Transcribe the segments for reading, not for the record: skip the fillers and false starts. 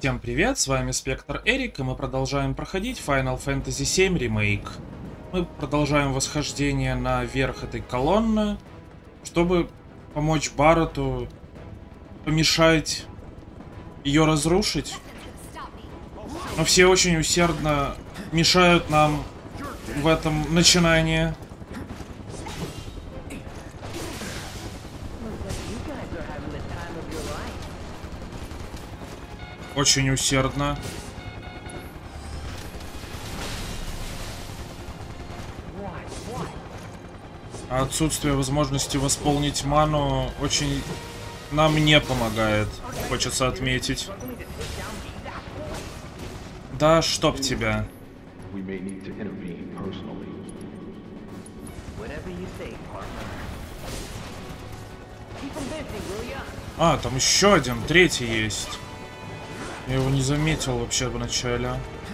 Всем привет, с вами Спектр Эрик, и мы продолжаем проходить Final Fantasy VII Remake. Мы продолжаем восхождение наверх этой колонны, чтобы помочь Баррету помешать ее разрушить. Но все очень усердно мешают нам в этом начинании. Очень усердно. А отсутствие возможности восполнить ману очень нам не помогает, хочется отметить. Да, чтоб тебя. А, там еще один, третий есть. Я его не заметил вообще в начале.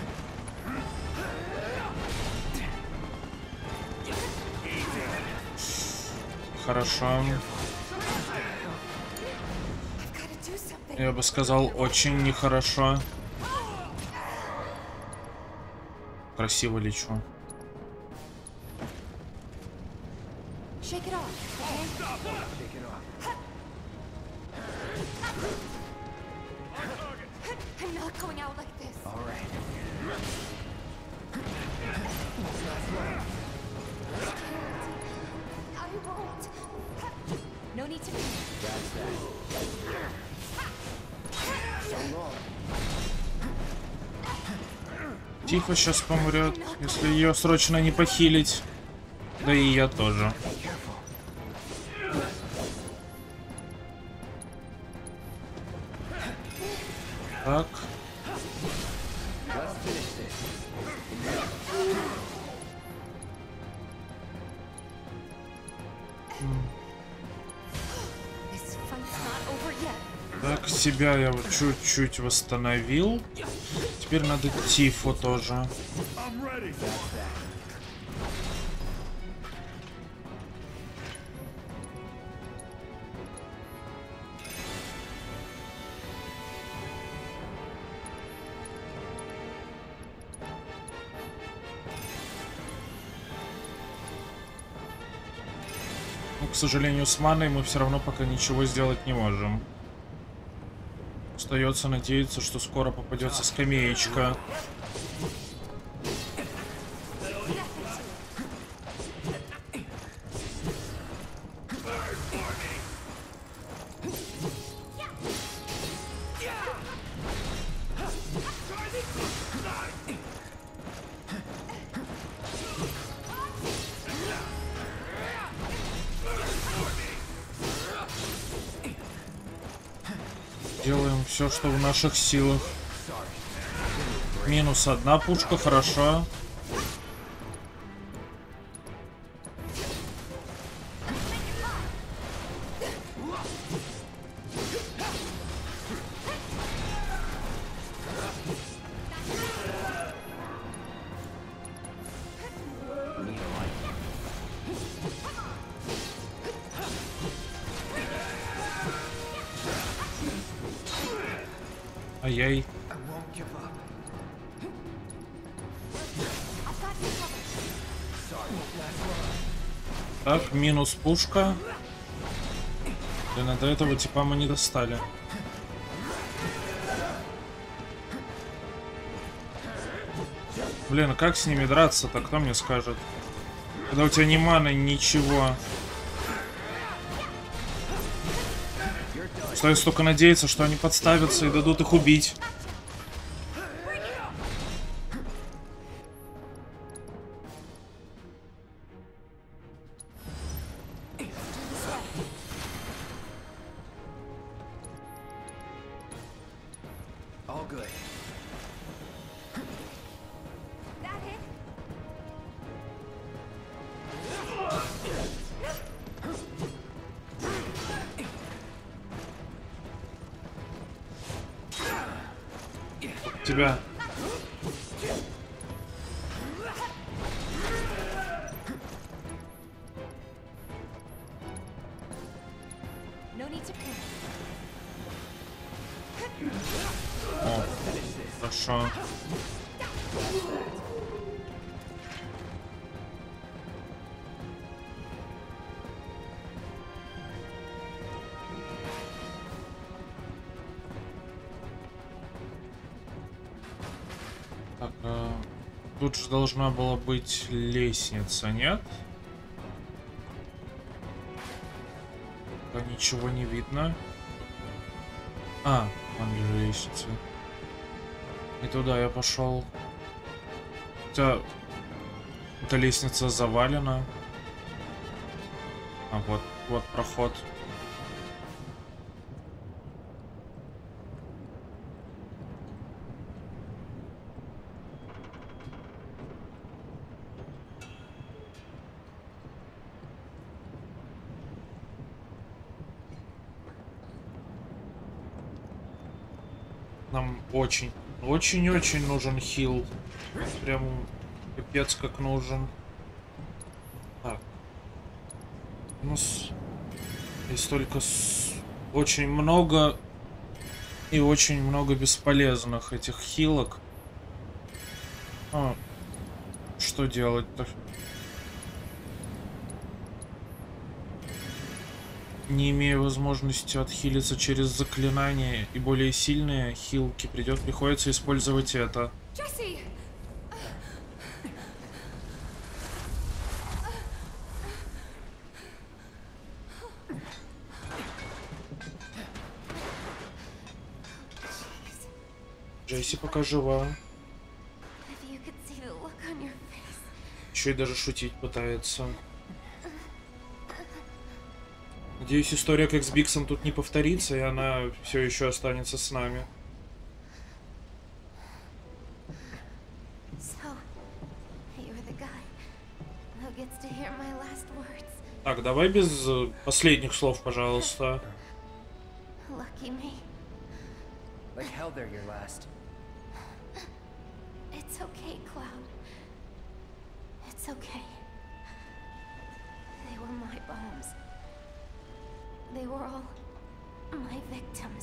Хорошо. Я бы сказал, очень нехорошо. Красиво лечу. Тифа сейчас помрет, если ее срочно не похилить. Да и я тоже. Так. Так, себя я вот чуть-чуть восстановил. Теперь надо Тифу тоже. Но, к сожалению, с маной мы все равно пока ничего сделать не можем. Остается надеяться, что скоро попадется скамеечка. Делаем все, что в наших силах. Минус одна пушка, хорошо. Ай-яй. Так, минус пушка. Блин, до этого типа мы не достали. Блин, а как с ними драться-то? Кто мне скажет? Когда у тебя ни маны, ничего. Остается только надеяться, что они подставятся и дадут их убить. Тебя. О, хорошо. Так, тут же должна была быть лестница, нет? Пока ничего не видно. А, вон же лестница. И туда я пошел. Хотя эта лестница завалена. А вот проход. Нам очень-очень нужен хил. Прям капец как нужен. Так. У нас есть только очень много и очень много бесполезных этих хилок. А, что делать-то? Не имея возможности отхилиться через заклинания и более сильные хилки, приходится использовать это. Jesse! Джесси пока жива. If you could see the look on your face. Еще и даже шутить пытается. Надеюсь, история как с Биксом тут не повторится, и она все еще останется с нами. So, you're the guy who gets to hear my last words. Так, давай без последних слов, пожалуйста. Lucky me. Like hell they're your last. It's okay, Cloud. It's okay. They were my bombs. They were all my victims.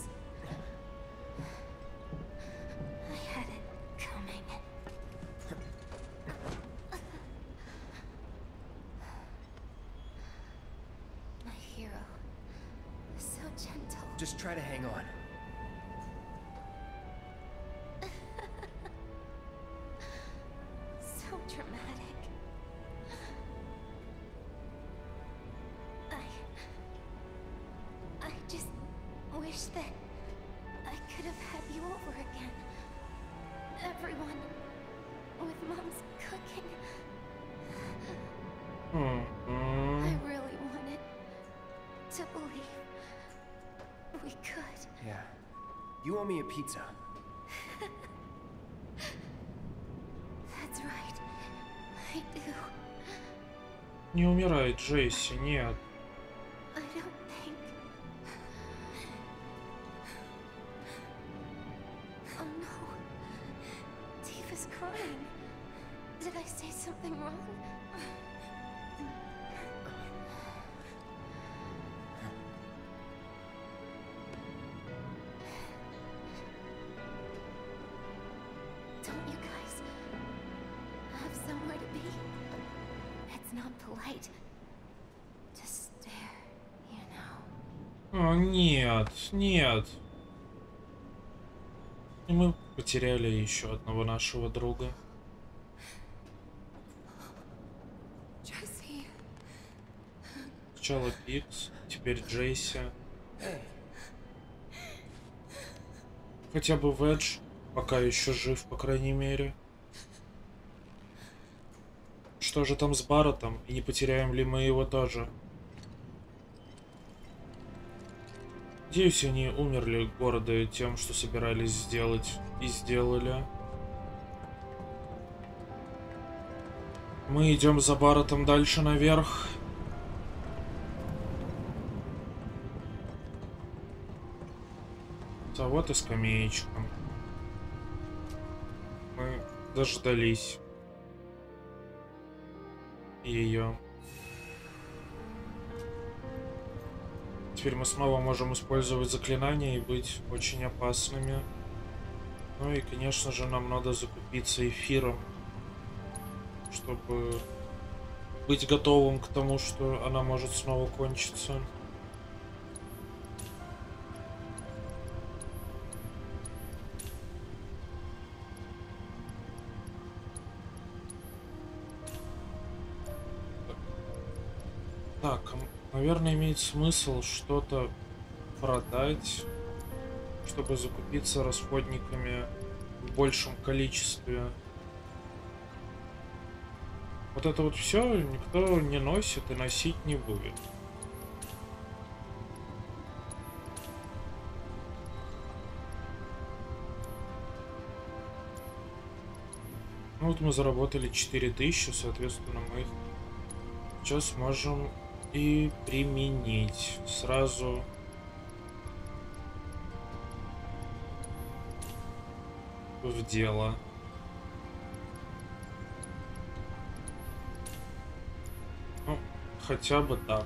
I had it coming. My hero. So gentle. Just try to hang on. So dramatic. I just wish that I could have had you over again. Everyone with Mom's cooking. I really wanted to believe we could. Yeah. You owe me a pizza. That's right. I do. Не умирай, Джесси, нет. I don't think. Oh no. Tifa's crying. Did I say something wrong? Don't you guys have somewhere to be? It's not polite to stare, you know. О, нет, нет. И мы потеряли еще одного нашего друга. Jesse. Сначала Пикс, теперь Джесси. Хотя бы Ведж пока еще жив, по крайней мере. Что же там с Барреттом? И не потеряем ли мы его тоже? Надеюсь, они умерли города тем, что собирались сделать, и сделали. Мы идем за Барреттом дальше наверх. А вот и скамеечка. Мы дождались ее. Теперь мы снова можем использовать заклинания и быть очень опасными. Ну и, конечно же, нам надо закупиться эфиром, чтобы быть готовым к тому, что она может снова кончиться. Так, наверное, имеет смысл что-то продать, чтобы закупиться расходниками в большем количестве. Вот это вот все никто не носит и носить не будет. Ну вот мы заработали 4000, соответственно, мы их сейчас можем и применить сразу. В дело. Ну, хотя бы так.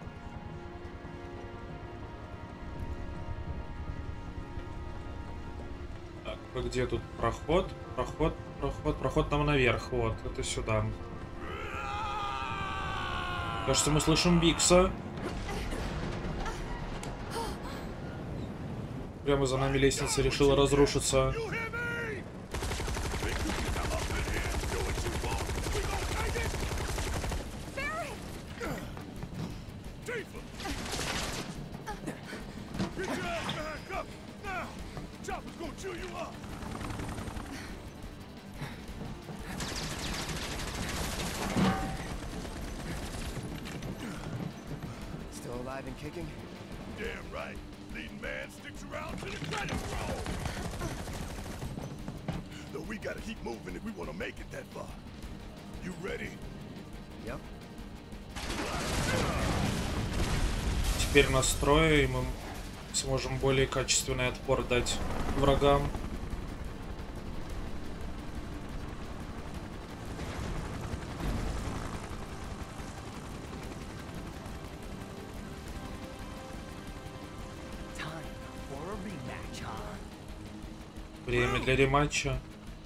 Так, а где тут проход? Проход там наверх. Вот, это сюда. Кажется, мы слышим Бикса. Прямо за нами лестница решила разрушиться. Still alive and kicking? Damn right. Leading man sticks around to the credit roll. Though we gotta keep moving if we want to make it that far. You ready? Yep. Теперь настроя, и мы сможем более качественный отпор дать врагам. Время для рематча.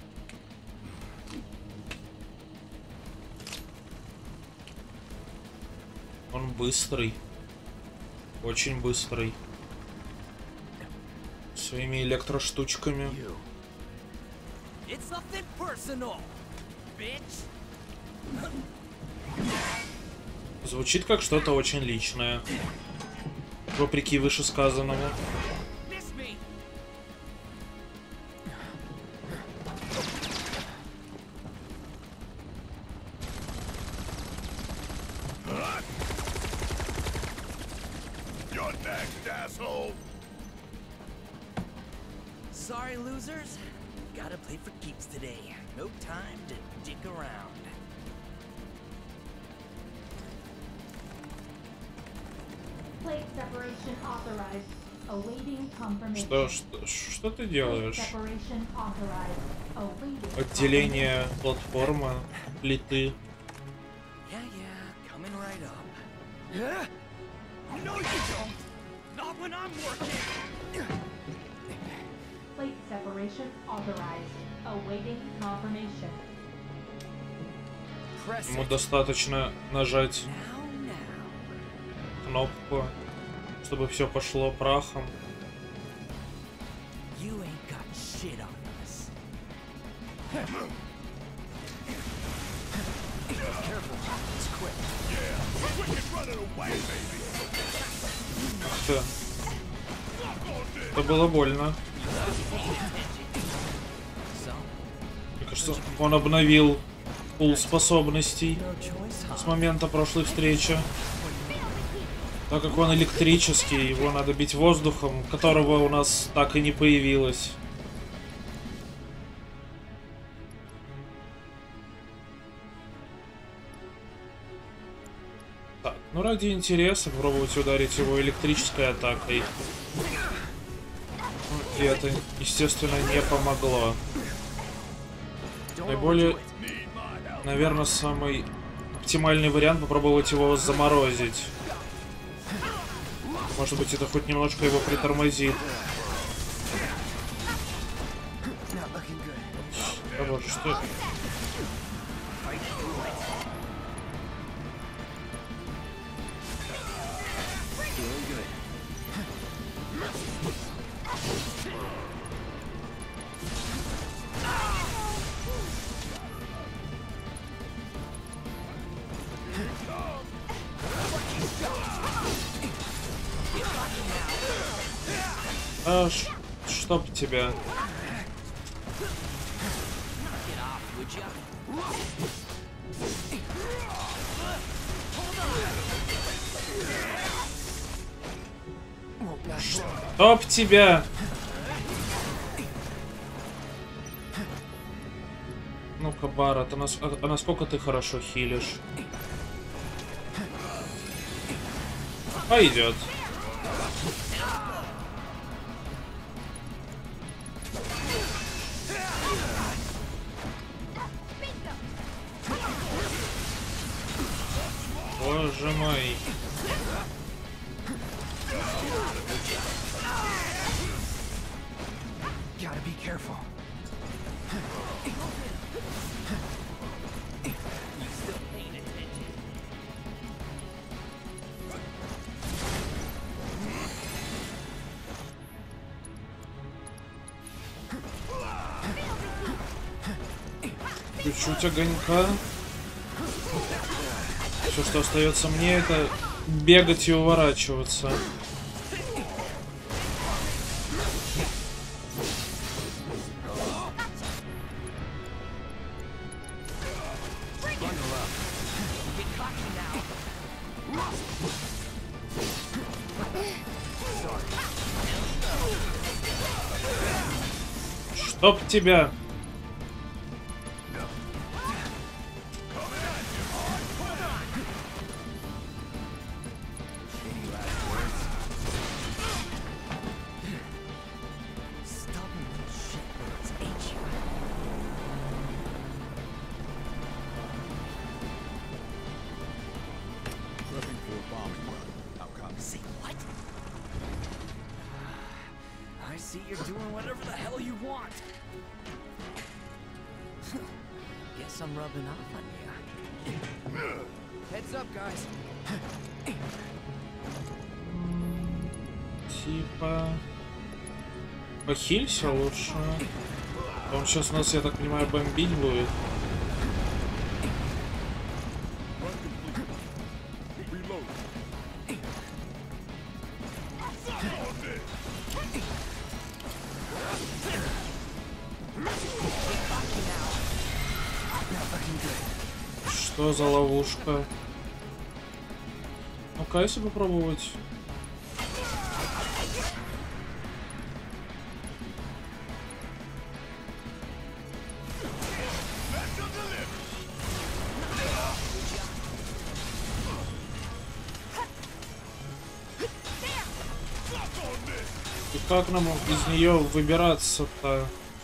Он быстрый. Очень быстрый. Своими электроштучками. Звучит как что-то очень личное. Вопреки вышесказанному. You're next, asshole. Sorry, losers. Gotta play for keeps today. No time to dick around. Plate separation authorized. Awaiting confirmation. Что ты делаешь? Separation authorized. Awaiting Отделение платформы, плиты. Yeah, coming right up. Yeah? No, you don't. Not when I'm working. Plate separation authorized. Awaiting confirmation. Press Ему it. достаточно нажать Now. кнопку, чтобы все пошло прахом. You ain't got shit on us. Careful, it's quick. Quick and running away, baby. Это было больно. So, Мне кажется, он обновил пул способностей no choice, huh? с момента прошлой встречи. Так как он электрический, его надо бить воздухом, которого у нас так и не появилось. Так, ну ради интереса попробовать ударить его электрической атакой. И это, естественно, не помогло. Наиболее, наверное, самый оптимальный вариант попробовать его заморозить. Может быть, это хоть немножко его притормозит. Not looking good. Да боже, что это? Fight through it. Feeling good. Чтоб тебя. Get off, would ya? Чтоб тебя. Ну-ка, Барретт, а насколько ты хорошо хилишь? Пойдет. Боже мой. Gotta be careful. Still paying attention. Чуть-чуть огонька. Все, что остается мне, это бегать и уворачиваться. Чтоб тебя. Say what? I see you're doing whatever the hell you want. Guess I'm rubbing off on you. Heads up, guys. Типа... Похилься лучше. Он сейчас нас, я так понимаю, бомбить будет. Что за ловушка? Ну-ка, если попробовать. И как нам из нее выбираться-то?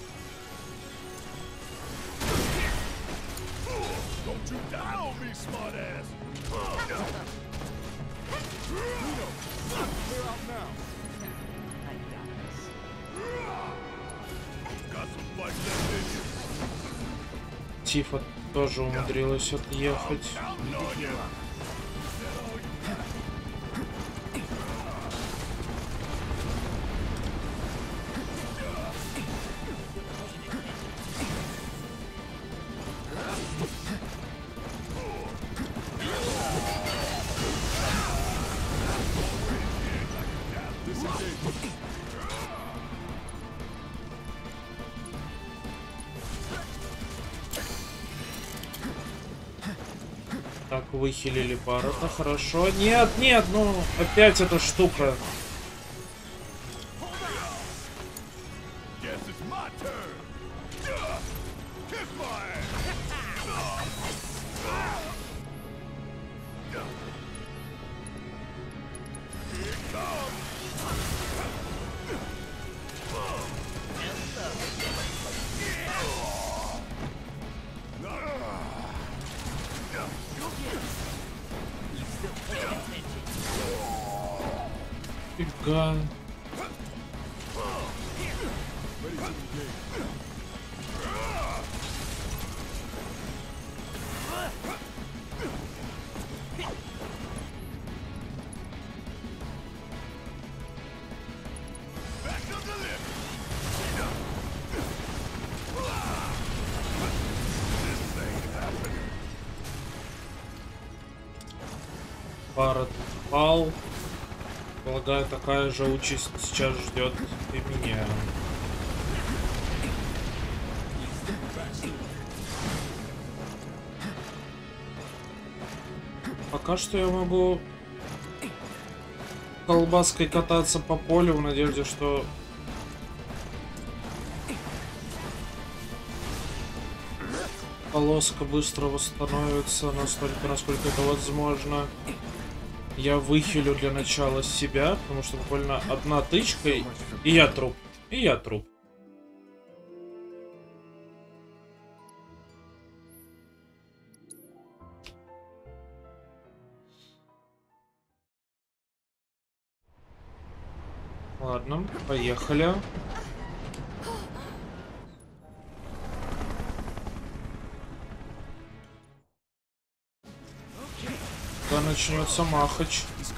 Тифа тоже умудрилась отъехать. Так, выхилили Барретта, хорошо. Нет, нет, ну опять эта штука. Фига. Барретт пал. Полагаю, такая же участь сейчас ждет и меня. Пока что я могу колбаской кататься по полю в надежде, что полоска быстро восстановится настолько, насколько это возможно. Я выхилю для начала себя, потому что буквально одна тычка, и я труп. И я труп. Ладно, поехали. Когда начнется махач.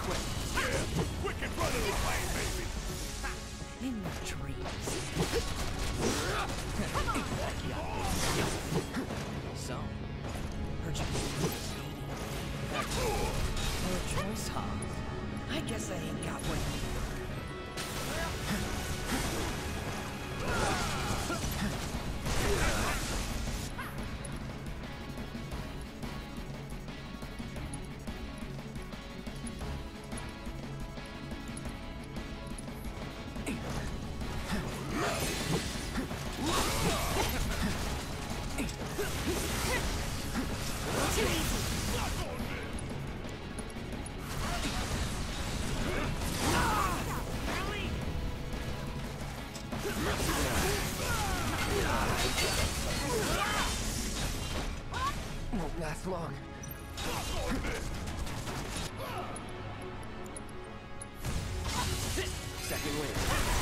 Won't last long. Second win.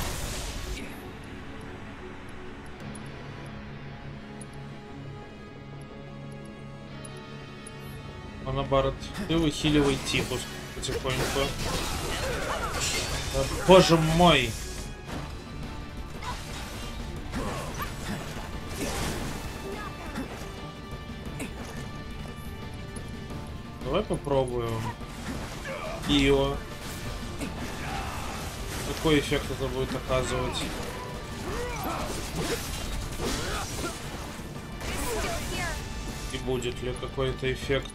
Барретт, ты выхиливай типус потихоньку. Да, боже мой! Давай попробуем. Ио. Какой эффект это будет оказывать? И будет ли какой-то эффект?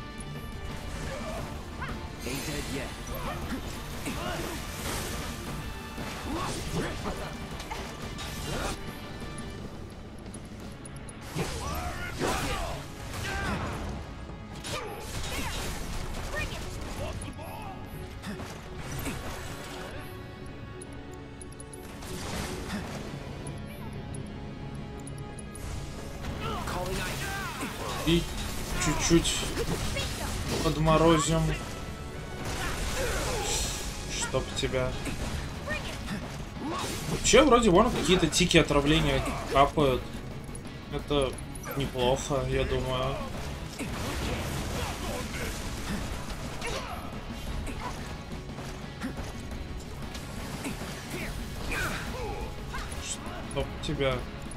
И чуть-чуть подморозим. Чтоб тебя. Вообще, вроде вон какие-то тики отравления капают. Это неплохо, я думаю. Чтоб тебя.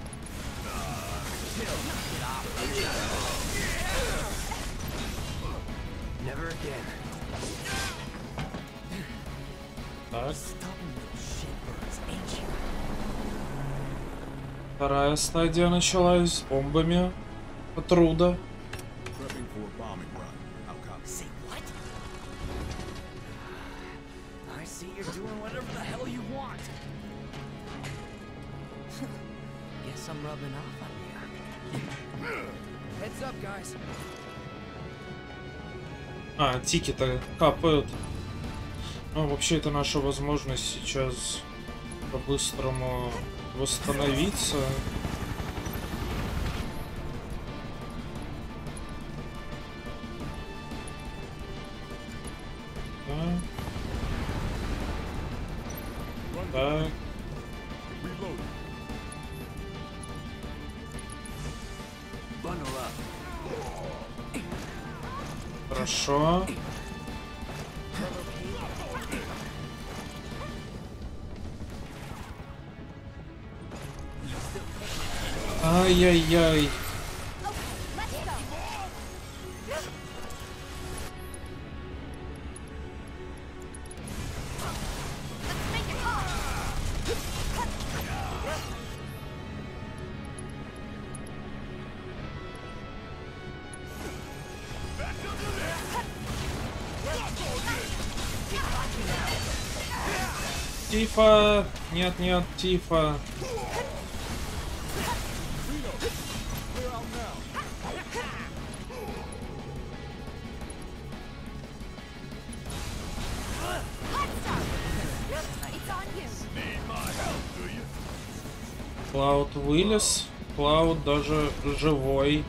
Так. Вторая стадия началась с бомбами от Руда. А, тики-то капают. Ну, вообще, это наша возможность сейчас по-быстрому восстановиться. Да. Так. Хорошо. Ай-яй-яй. Тифа! Нет, нет, Тифа. Клауд вылез. Клауд даже живой.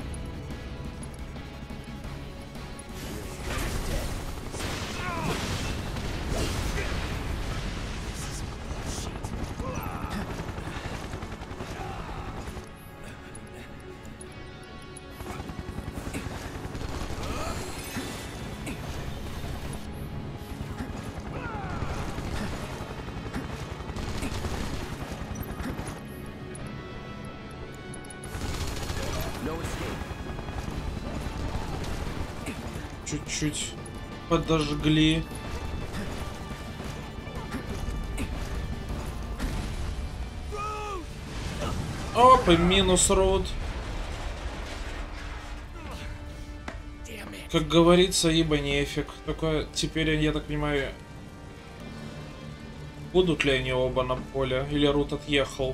Чуть-чуть подожгли. Оп, и минус рут. Как говорится, ибо нефиг. Только теперь, я так понимаю, будут ли они оба на поле? Или рут отъехал?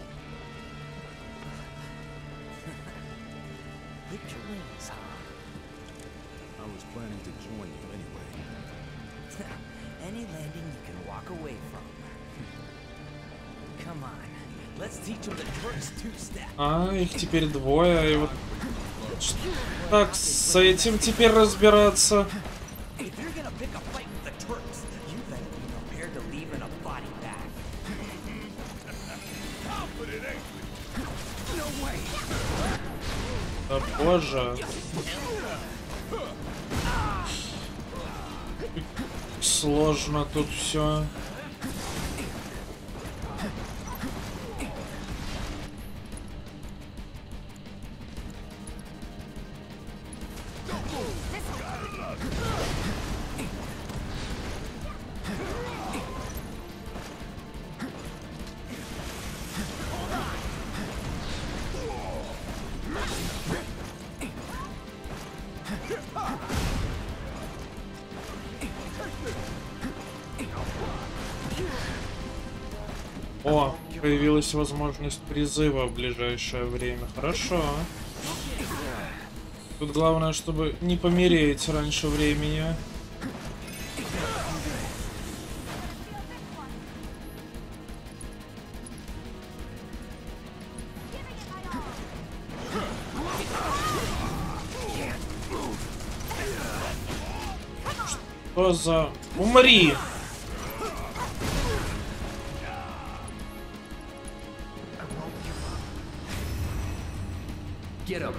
А, их теперь двое, и вот... Как с этим теперь разбираться? Да боже. Сложно тут все. О, появилась возможность призыва в ближайшее время. Хорошо. Тут главное, чтобы не помереть раньше времени. Что за... Умри! Get him.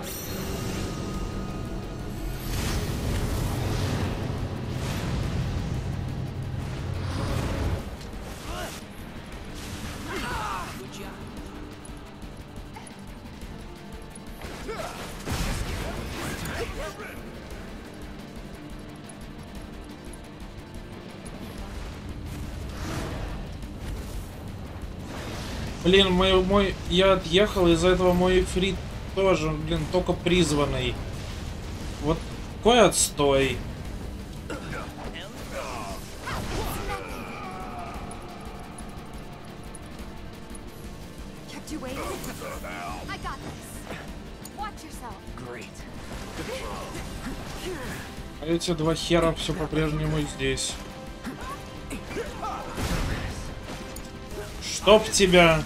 Блин, я отъехал, из-за этого мой эфрит тоже, блин, только призванный. Вот какой отстой. А эти два хера все по-прежнему здесь. Чтоб тебя!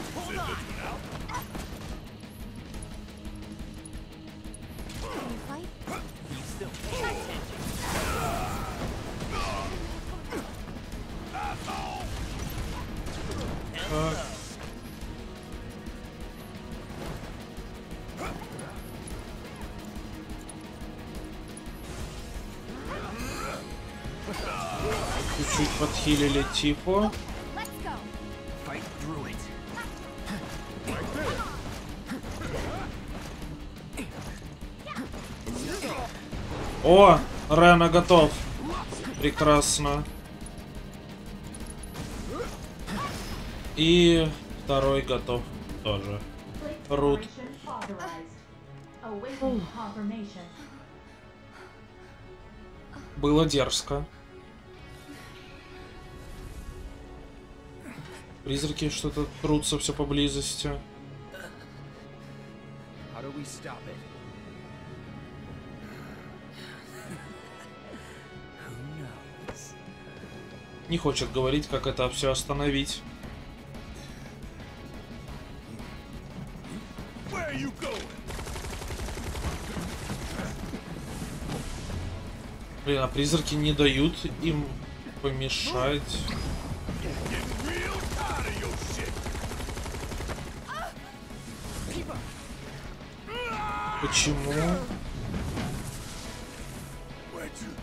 Чуть-чуть подхилили Тифу. О, Рена готов. Прекрасно. И второй готов тоже. Рут. Было дерзко. Призраки что-то трутся все поблизости. How do we stop it? Who knows? Не хочет говорить, как это все остановить. Where are you going? Блин, а призраки не дают им помешать. Getting real tired of your shit. Почему? Where'd you?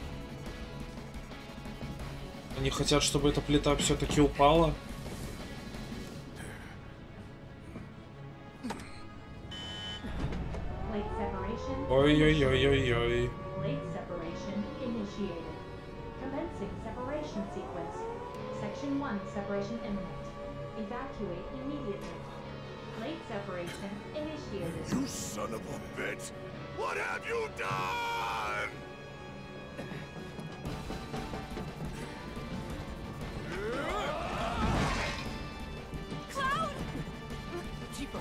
Они хотят, чтобы эта плита все-таки упала. Plate separation. Ой-ой-ой-ой-ой. Plate separation initiated. Commencing separation sequence. Section 1 separation imminent. Evacuate immediately. Plate separation initiated. You son of a bitch! What have you done? Cloud! Tifa!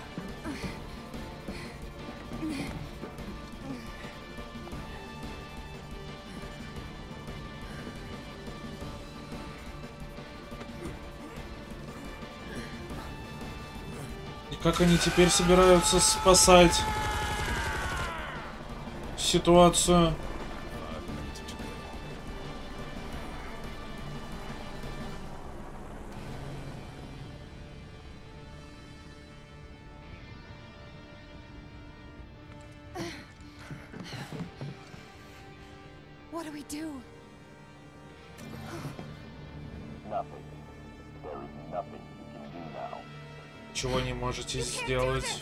И как они теперь собираются спасать ситуацию? What do we do? Nothing. There is nothing you can do now. Чего не можете You can't do сделать? this!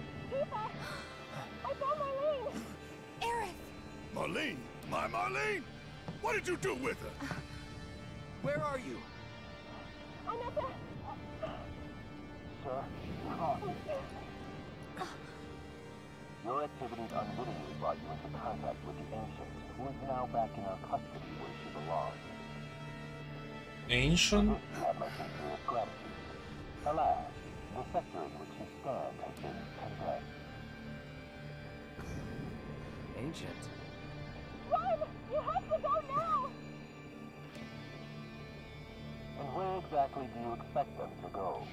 I found Marlene! Aerith! Marlene? My Marlene? What did you do with her? Where are you? I'm at the... Sir, your activities unwittingly brought you into contact with the Ancient, who is now back in our custody where she belongs. Ancient? I have my sincerest gratitude. Alas, the sector in which you stand has been condemned. Ancient. Run! You have to go now! And where exactly do you expect them to go?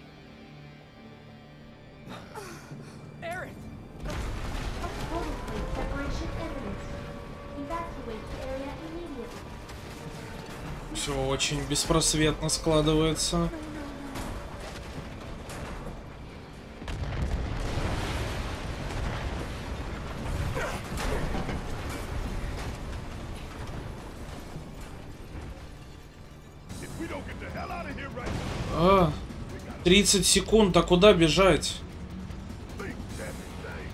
Aerith! Total plate separation imminent. Evacuate the area immediately. Все очень беспросветно складывается. If we don't get the hell out of here right now, 30 секунд, а куда бежать? think, damn it, thing.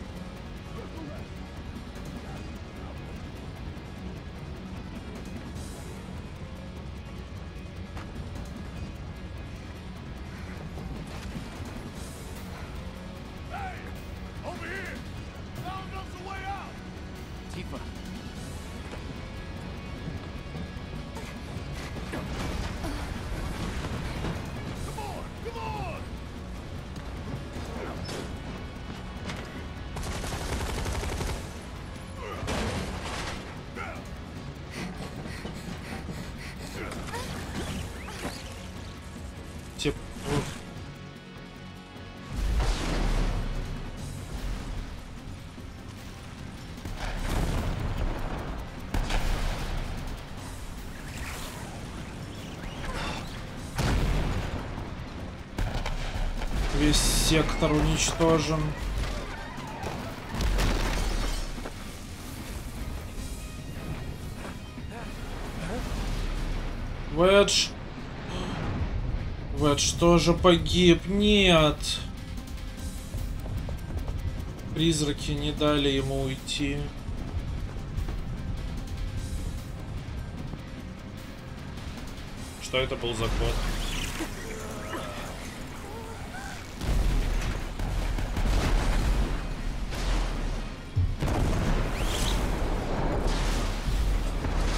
5. Весь сектор уничтожен. Ведж. Ведж тоже погиб. Нет. Призраки не дали ему уйти. Что это был за код?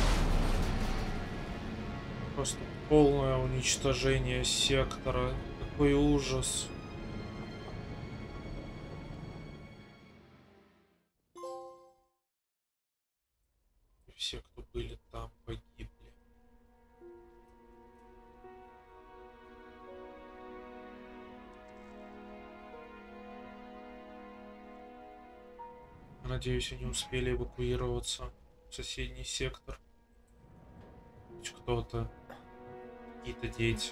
Просто полное уничтожение сектора. Какой ужас. Все, кто были там, погибли. Надеюсь, они успели эвакуироваться в соседний сектор. Хоть кто-то. Какие-то дети.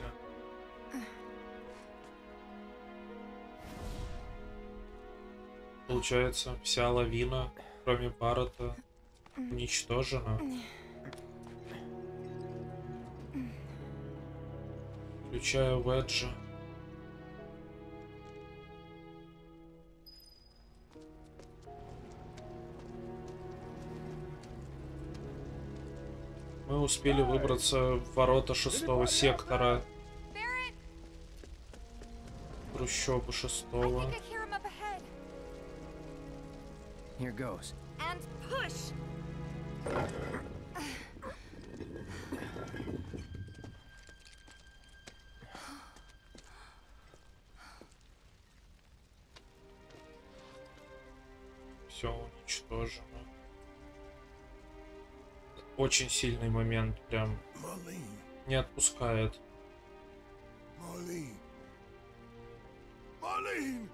Получается, вся лавина, кроме Баррета, уничтожена. Включая Веджа. Мы успели выбраться в ворота 6-го сектора. Трущобы 6-го. Here goes. And push! Все уничтожено. Очень сильный момент, прям не отпускает. Marlene. Marlene.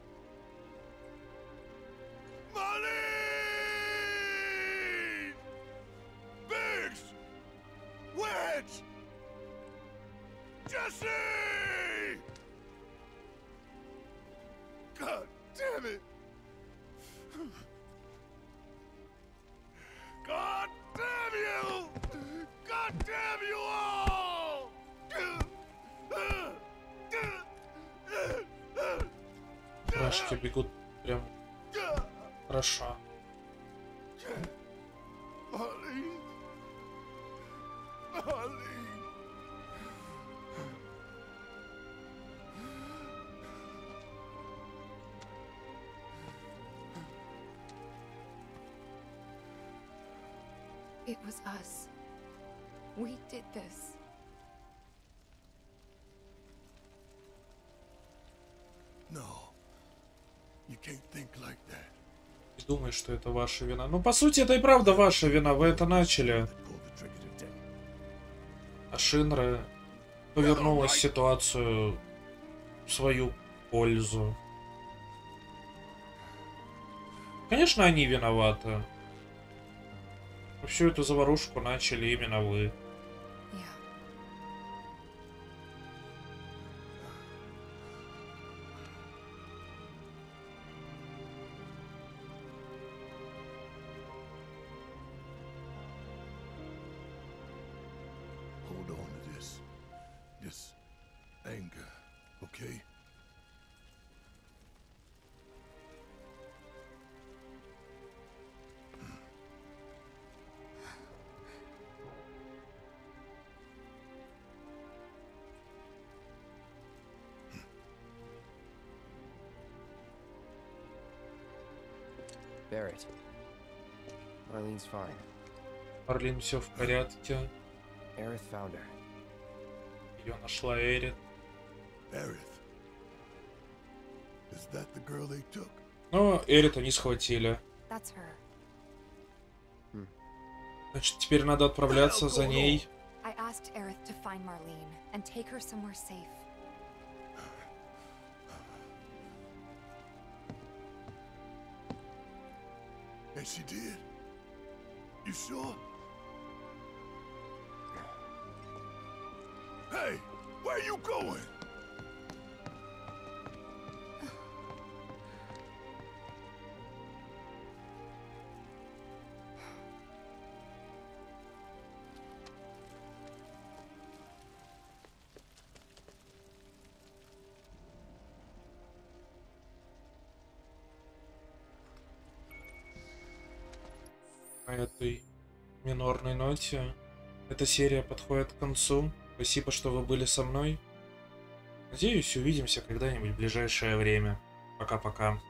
Marlene. Biggs. Wedge. Jesse. God damn it. God damn you! God damn you all! Рашки бегут прям хорошо. Marlene. Marlene. It was us. We did this. No. You can't think like that. Не думай, что это ваша вина. Ну, по сути, это и правда ваша вина. Вы это начали. Pull the trigger today. А Шинра повернула ситуацию в свою пользу. Конечно, они виноваты. Всю эту заварушку начали именно вы. Hold on to this anger, okay? Barrett. Marlene's fine. Марлин, все в порядке. Aerith found her. Ее нашла Эрит. Aerith. Is that the girl they took? Но Эрит они схватили. That's her. Значит, теперь надо отправляться за ней. I asked Aerith to find Marlene and take her somewhere safe. And she did? You sure? Hey, where you going? На этой минорной ноте эта серия подходит к концу. Спасибо, что вы были со мной. Надеюсь, увидимся когда-нибудь в ближайшее время. Пока-пока.